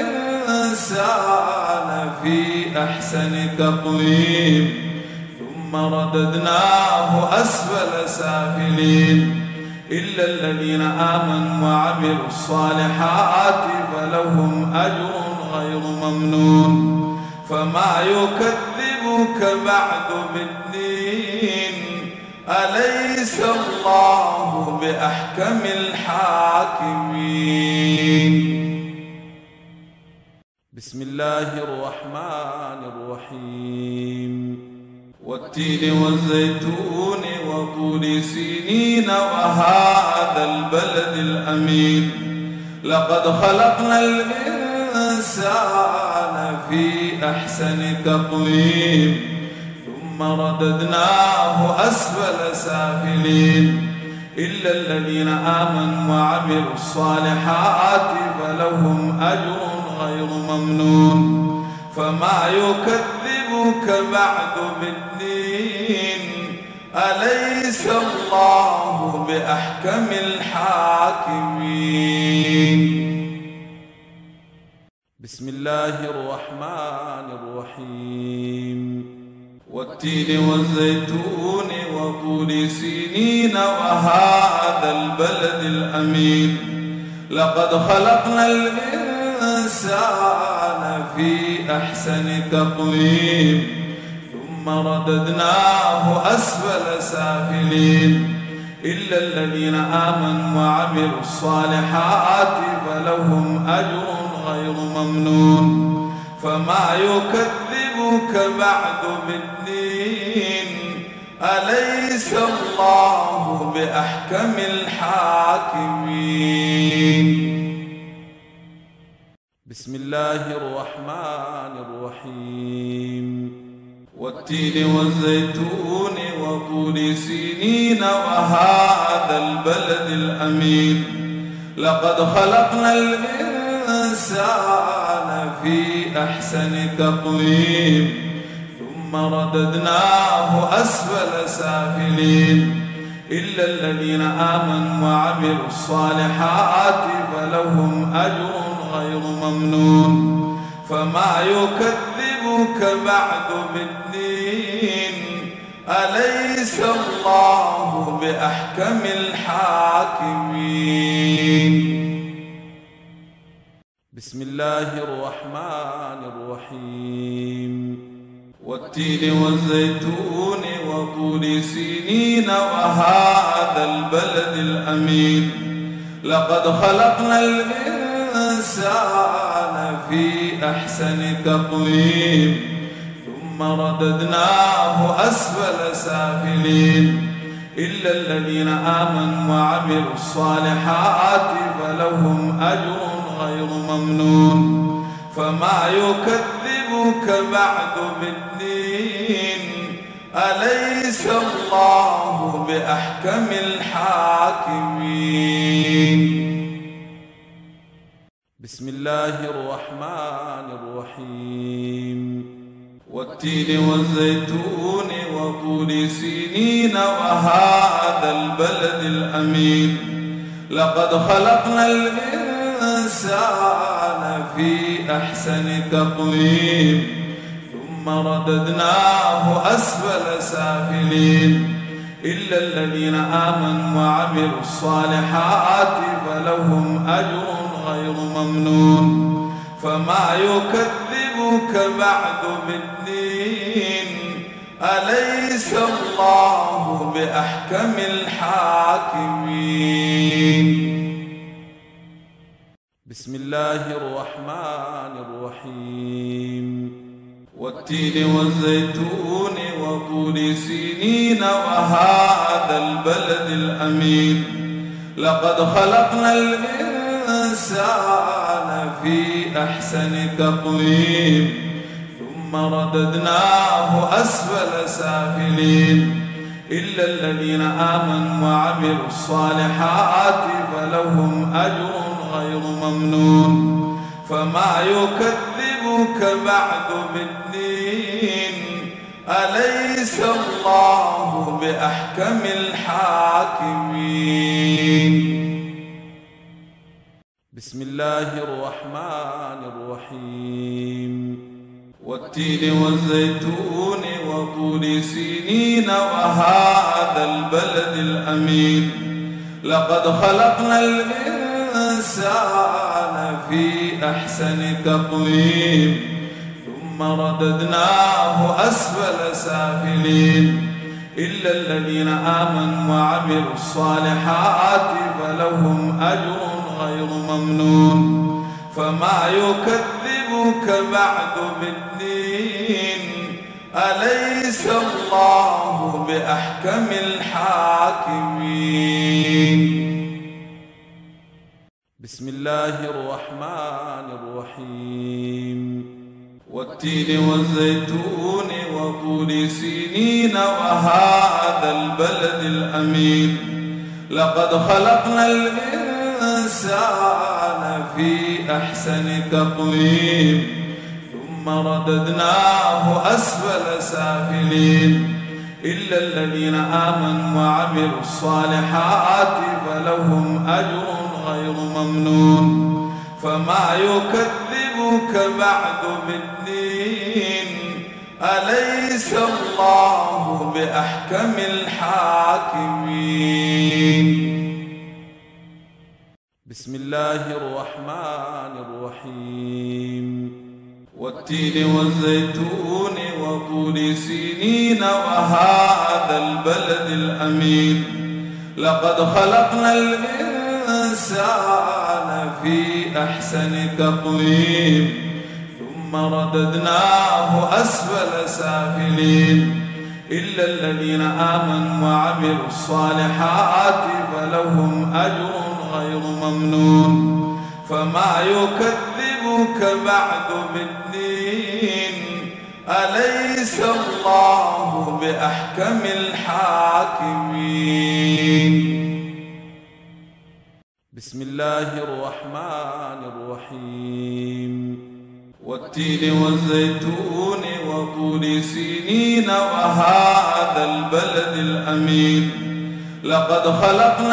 الإنسان في أحسن تقويم ثم رددناه أسفل سافلين إلا الذين آمنوا وعملوا الصالحات فلهم أجر غير ممنون فما يكذبك بعد بالدين أليس الله بأحكم الحاكمين. بسم الله الرحمن الرحيم والتين والزيتون وطور سينين وهذا البلد الأمين لقد خلقنا الإنسان في أحسن تقويم ثم رددناه أسفل سافلين إلا الذين آمنوا وعملوا الصالحات فلهم أجر غير ممنون فما يكذبك بعد بالدين أليس الله بأحكم الحاكمين. بسم الله الرحمن الرحيم والتين والزيتون وطور سينين وهذا البلد الأمين لقد خلقنا الإنسان في أحسن تقويم ثم رددناه أسفل سافلين إلا الذين آمنوا وعملوا الصالحات فلهم أجر غير ممنون فما يكذبك بعد بالدين أليس الله بأحكم الحاكمين. بسم الله الرحمن الرحيم والتين والزيتون وطور سينين وهذا البلد الأمين لقد خلقنا الإنسان في أحسن تقويم ثم رددناه أسفل سافلين إلا الذين آمنوا وعملوا الصالحات فلهم أجر غير ممنون فما يكذبك بعد بالدين أليس الله بأحكم الحاكمين. بسم الله الرحمن الرحيم والتين والزيتون وطور سينين وهذا البلد الأمين لقد خلقنا الإنسان في أحسن تقويم ثم رددناه أسفل سافلين إلا الذين آمنوا وعملوا الصالحات فلهم أجر غير ممنون فما يكذبك بعد بالدين أليس الله بأحكم الحاكمين. بسم الله الرحمن الرحيم والتين والزيتون وطور سينين وهذا البلد الأمين لقد خلقنا الإنسان في أحسن تقويم ثم رددناه أسفل سافلين إلا الذين آمنوا وعملوا الصالحات فلهم أجر غير ممنون فما يكذبك بعد بالدين أليس الله بأحكم الحاكمين. بسم الله الرحمن الرحيم والتين والزيتون وطور سينين وهذا البلد الأمين لقد خلقنا الإنسان في أحسن تقويم ثم رددناه أسفل سافلين إلا الذين آمنوا وعملوا الصالحات فلهم أجر غير ممنون فما يكذبك بعد بالدين أليس الله بأحكم الحاكمين. بسم الله الرحمن الرحيم والتين والزيتون وطور سينين وهذا البلد الأمين لقد خلقنا الإنسان في أحسن تقويم ثم رددناه أسفل سافلين إلا الذين آمنوا وعملوا الصالحات فلهم أجر غير ممنون فما يكذبك بعد بالدين أليس الله بأحكم الحاكمين. بسم الله الرحمن الرحيم والتين والزيتون وطور سينين وهذا البلد الأمين لقد خلقنا الإنسان في أحسن تقويم ثم رددناه أسفل سافلين إلا الذين آمنوا وعملوا الصالحات فلهم أجر غير ممنون فما يكذبك بعد بالدين أليس الله بأحكم الحاكمين. بسم الله الرحمن الرحيم. والتين والزيتون وطور سينين وهذا البلد الأمين لقد خلقنا الإنسان في أحسن تقويم ثم رددناه أسفل سافلين إلا الذين آمنوا وعملوا الصالحات فلهم أجر غير ممنون. فما يكذبك بعد بالدين أليس الله بأحكم الحاكمين. بسم الله الرحمن الرحيم. والتين والزيتون وطور سينين وهذا البلد الأمين لقد خلقنا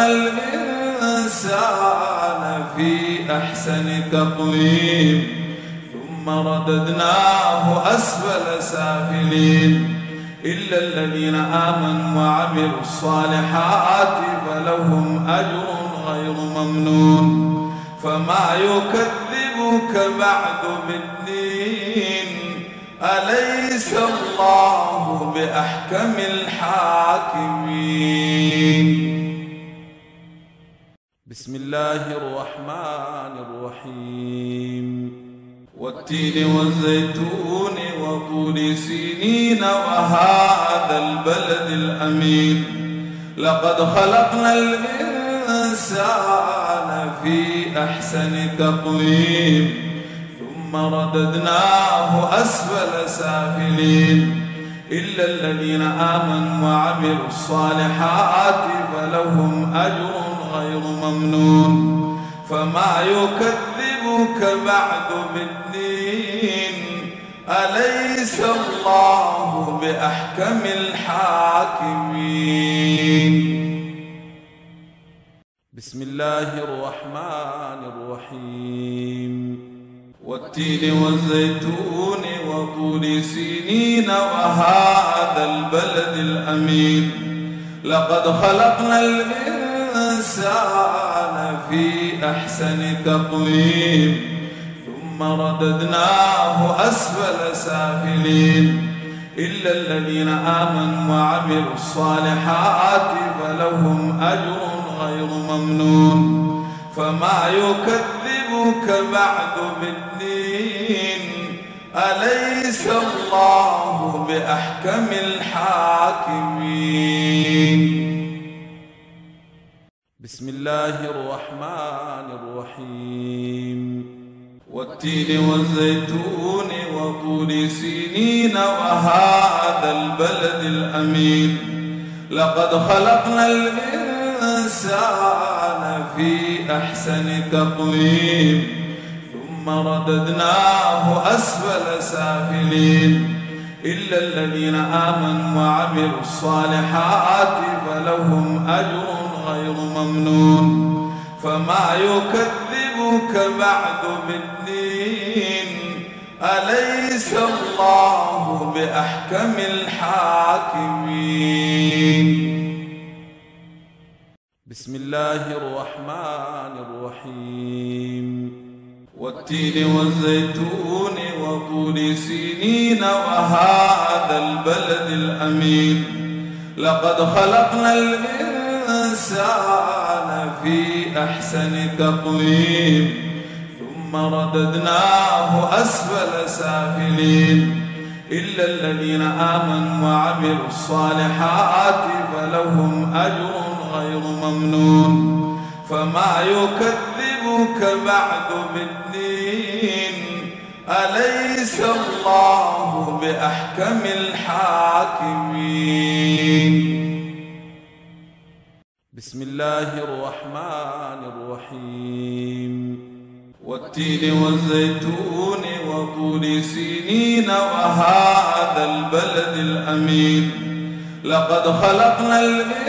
الإنسان في أحسن تقويم ثم رددناه أسفل سافلين إلا الذين آمنوا وعملوا الصالحات فلهم أجر غير ممنون. فما يكذبك بعد بالدين أليس الله بأحكم الحاكمين. بسم الله الرحمن الرحيم. والتين والزيتون وطور سينين وهذا البلد الأمين لقد خلقنا الإنسان في أحسن تقويم ثم رددناه أسفل سافلين إلا الذين آمنوا وعملوا الصالحات فلهم أجر غير ممنون. فما يكذبك بعد بالدين أليس الله بأحكم الحاكمين. بسم الله الرحمن الرحيم. والتين والزيتون وطور سينين وهذا البلد الأمين لقد خلقنا الإنسان في أحسن تقويم ثم رددناه أسفل سافلين إلا الذين آمنوا وعملوا الصالحات فلهم أجر غير ممنون. فما يكذبك بعد بالدين أليس الله بأحكم الحاكمين. بسم الله الرحمن الرحيم. والتين والزيتون وطور سينين وهذا البلد الأمين لقد خلقنا الإنسان في أحسن تقويم ثم رددناه أسفل سافلين إلا الذين آمنوا وعملوا الصالحات فلهم أجر غير ممنون. فما يكذبك بعد بالدين أليس الله بأحكم الحاكمين. بسم الله الرحمن الرحيم. والتين والزيتون وطور سينين وهذا البلد الأمين لقد خلقنا الإنسان في أحسن تقويم ثم رددناه أسفل سافلين إلا الذين آمنوا وعملوا الصالحات فلهم أجر غير ممنون. فما يكذبك بعد بالدين أليس الله بأحكم الحاكمين. بسم الله الرحمن الرحيم. والتين والزيتون وطور سينين وهذا البلد الأمين لقد خلقنا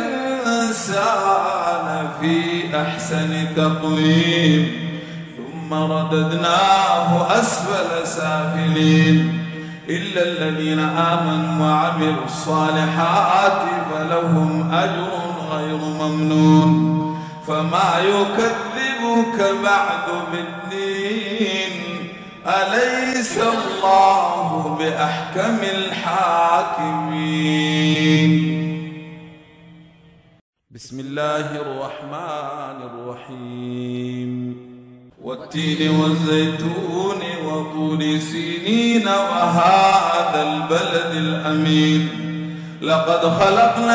الإنسان في أحسن تقويم ثم رددناه أسفل سافلين إلا الذين آمنوا وعملوا الصالحات فلهم أجر غير ممنون. فما يكذبك بعد بالدين أليس الله بأحكم الحاكمين. بسم الله الرحمن الرحيم. والتين والزيتون وطور سينين وهذا البلد الأمين. لقد خلقنا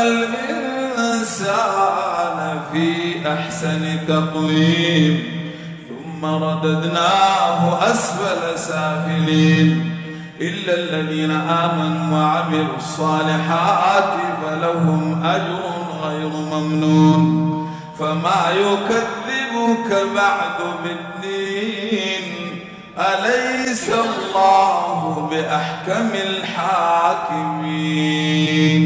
الإنسان في أحسن تقويم ثم رددناه أسفل سافلين. إلا الذين آمنوا وعملوا الصالحات فلهم أجر غير ممنون. فما يكذبك بعد بالدين أليس الله بأحكم الحاكمين.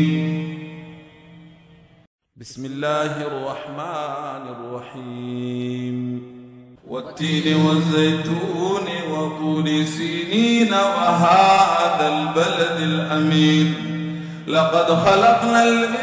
بسم الله الرحمن الرحيم. والتين والزيتون وطور سينين وهذا البلد الأمين. لقد خلقنا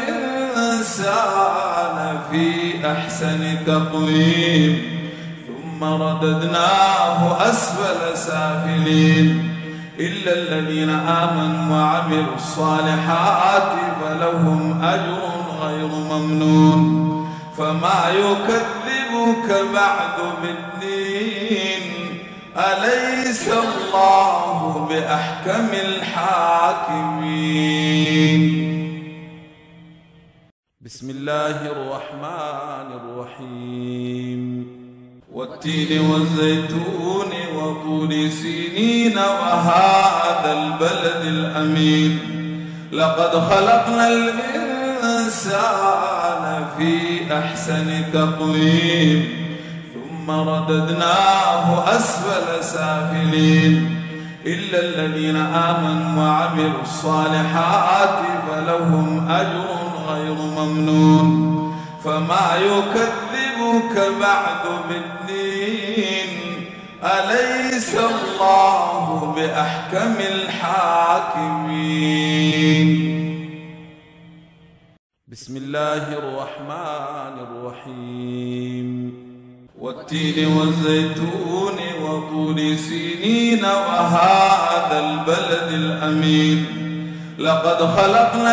الإنسان في أحسن تقويم ثم رددناه أسفل سافلين. إلا الذين آمنوا وعملوا الصالحات فلهم أجر غير ممنون. فما يكذبك بعد بالدين أليس الله بأحكم الحاكمين. بسم الله الرحمن الرحيم. والتين والزيتون وطور سينين وهذا البلد الأمين. لقد خلقنا الإنسان في أحسن تقويم ثم رددناه أسفل سافلين. إلا الذين آمنوا وعملوا الصالحات فلهم أجر غير ممنون. فما يكذبك بعد بالدين أليس الله بأحكم الحاكمين. بسم الله الرحمن الرحيم. والتين والزيتون وطور سينين وهذا البلد الأمين. لقد خلقنا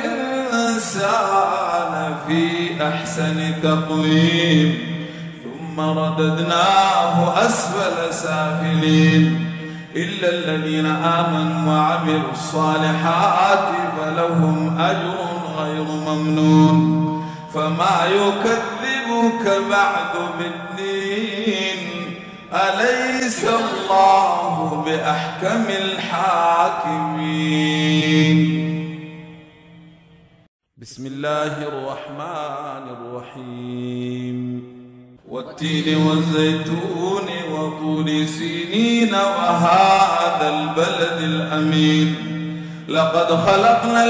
الإنسان في أحسن تقويم ثم رددناه أسفل سافلين. إلا الذين آمنوا وعملوا الصالحات فلهم أجر غير ممنون. فما يكذبك بعد بالدين أليس الله بأحكم الحاكمين. بسم الله الرحمن الرحيم. والتين والزيتون وطور سينين وهذا البلد الأمين. لقد خلقنا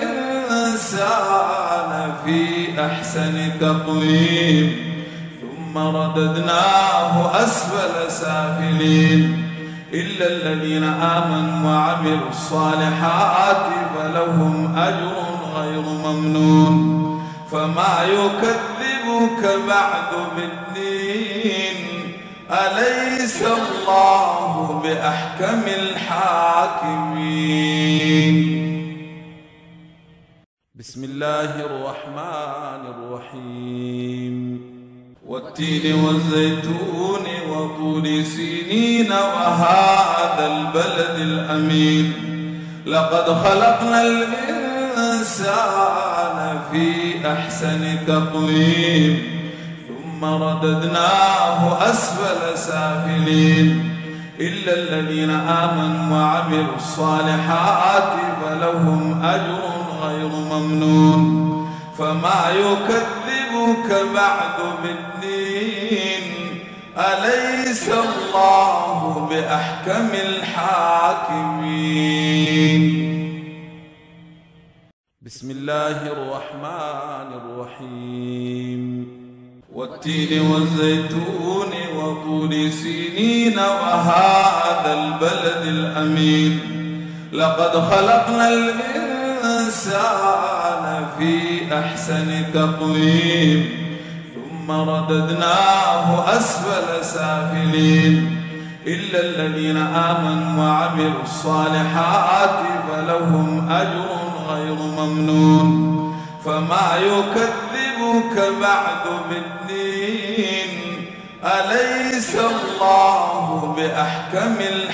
الإنسان في أحسن تقويم ثم رددناه أسفل سافلين. إلا الذين آمنوا وعملوا الصالحات فلهم أجر غير ممنون. فما يكذبك بعد بالدين أليس الله بأحكم الحاكمين. بسم الله الرحمن الرحيم. والتين والزيتون وطور سينين وهذا البلد الأمين. لقد خلقنا الإنسان في أحسن تقويم ثم رددناه أسفل سافلين. إلا الذين آمنوا وعملوا الصالحات فلهم أجر غير ممنون. فما يكذبك بعد بالدين أليس الله بأحكم الحاكمين. بسم الله الرحمن الرحيم. والتين والزيتون وطور سينين وهذا البلد الأمين. لقد خلقنا الإنسان في أحسن تقويم ثم رددناه أسفل سافلين إلا الذين آمنوا وعملوا الصالحات فلهم أجر غير ممنون فما يكذبك بعد بالدين أليس الله بأحكم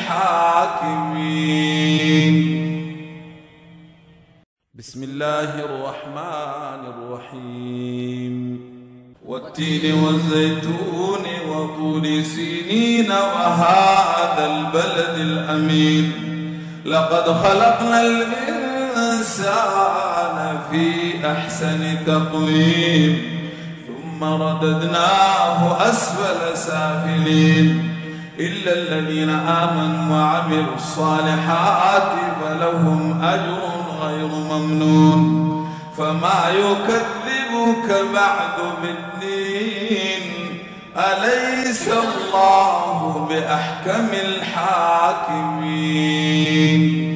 الحاكمين. بسم الله الرحمن الرحيم والتين والزيتون وطور سينين وهذا البلد الأمين لقد خلقنا الإنسان في أحسن تقويم ثم رددناه أسفل سافلين إلا الذين آمنوا وعملوا الصالحات فلهم أجر غير ممنون فما يكذبك بعد بالدين أليس الله بأحكم الحاكمين.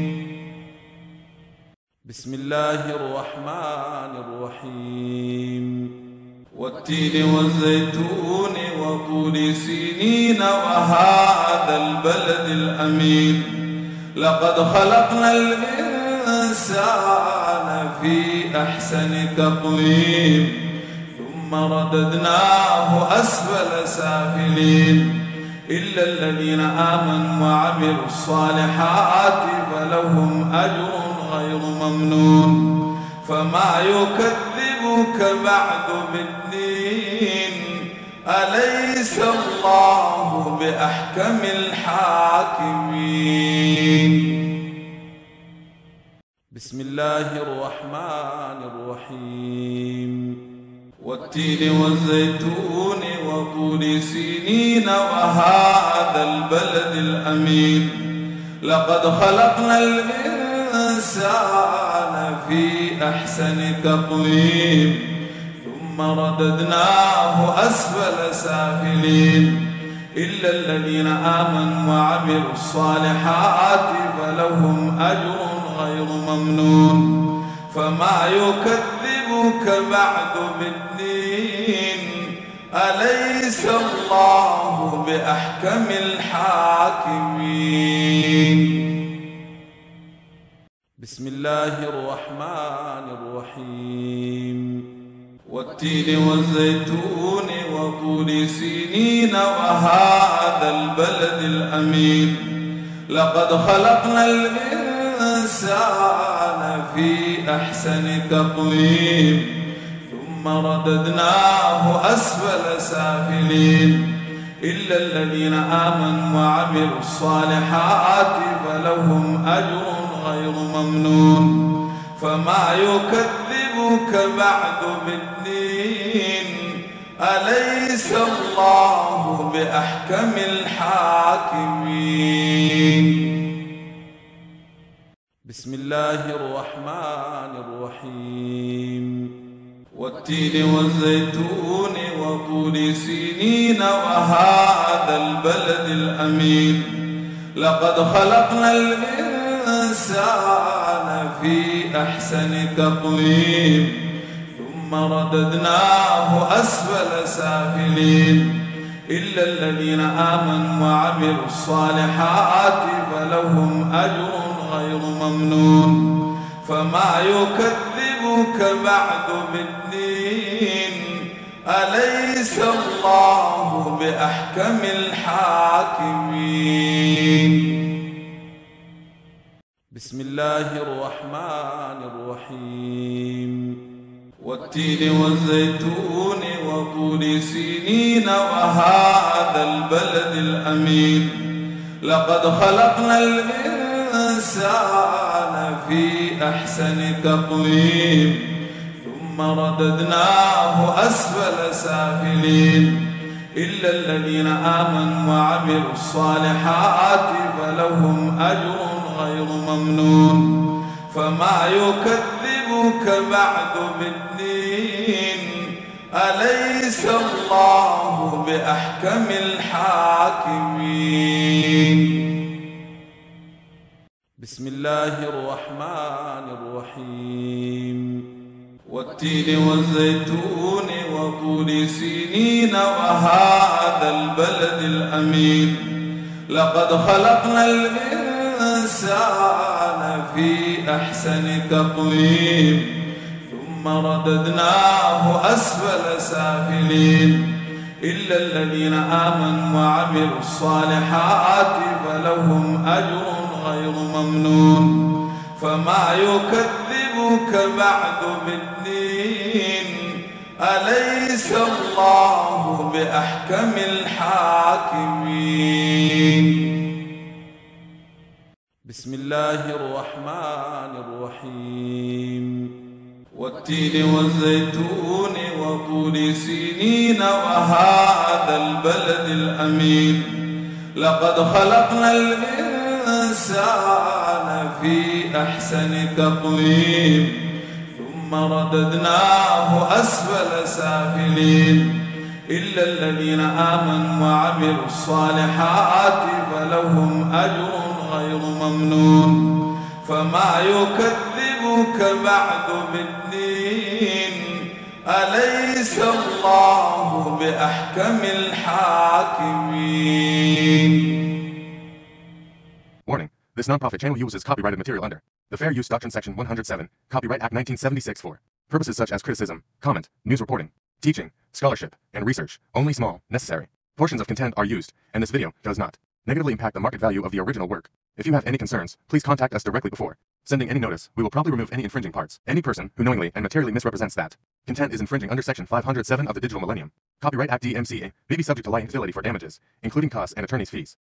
بسم الله الرحمن الرحيم والتين والزيتون وطور سينين وهذا البلد الأمين لقد خلقنا الإنسان في أحسن تقويم ثم رددناه أسفل سافلين إلا الذين آمنوا وعملوا الصالحات فلهم أجر غير ممنون فما يكذبك بعد بالدين أليس الله بأحكم الحاكمين. بسم الله الرحمن الرحيم والتين والزيتون وطور سينين وهذا البلد الأمين لقد خلقنا الإنسان في أحسن تقويم ثم رددناه أسفل سافلين إلا الذين آمنوا وعملوا الصالحات فلهم أجر غير ممنون فما يكذبك بعد بالدين أليس الله بأحكم الحاكمين. بسم الله الرحمن الرحيم والتين والزيتون وطور سينين وهذا البلد الأمين لقد خلقنا الإنسان في أحسن تقويم ثم رددناه أسفل سافلين إلا الذين آمنوا وعملوا الصالحات فلهم أجر غير ممنون فما يكذبك بعد بالدين أليس الله بأحكم الحاكمين. بسم الله الرحمن الرحيم والتين والزيتون وطور سينين وهذا البلد الأمين لقد خلقنا الإنسان في أحسن تقويم ثم رددناه أسفل سافلين إلا الذين آمنوا وعملوا الصالحات فلهم أجر غير ممنون فما يكذبك بعد بالدين أليس الله بأحكم الحاكمين. بسم الله الرحمن الرحيم والتين والزيتون وطور سينين وهذا البلد الأمين لقد خلقنا الإنسان في أحسن تقويم ثم رددناه أسفل سافلين إلا الذين آمنوا وعملوا الصالحات فلهم أجر غير ممنون فما يكذبك بعد بالدين أليس الله بأحكم الحاكمين. بسم الله الرحمن الرحيم والتين والزيتون وطور سينين وهذا البلد الأمين لقد خلقنا الإنسان في أحسن تقويم ثم رددناه أسفل سافلين إلا الذين آمنوا وعملوا الصالحات فلهم أجر غير ممنون فما يكذبك بعد بالدين أليس الله بأحكم الحاكمين. بسم الله الرحمن الرحيم والتين والزيتون وطور سينين وهذا البلد الأمين لقد خلقنا الإنسان في أحسن تقويم ثم رددناه أسفل سافلين إلا الذين آمنوا وعملوا الصالحات فلهم أجر غير ممنون فما يكذبك بعد بالدين أليس الله بأحكم الحاكمين. Warning. This non-profit channel uses copyrighted material under the Fair Use Doctrine Section one hundred seven, Copyright Act nineteen seventy-six for purposes such as criticism, comment, news reporting, teaching, scholarship, and research. Only small, necessary portions of content are used, and this video does not negatively impact the market value of the original work. If you have any concerns, please contact us directly before sending any notice. We will promptly remove any infringing parts. Any person who knowingly and materially misrepresents that content is infringing under Section five hundred seven of the Digital Millennium Copyright Act D M C A may be subject to liability for damages, including costs and attorney's fees.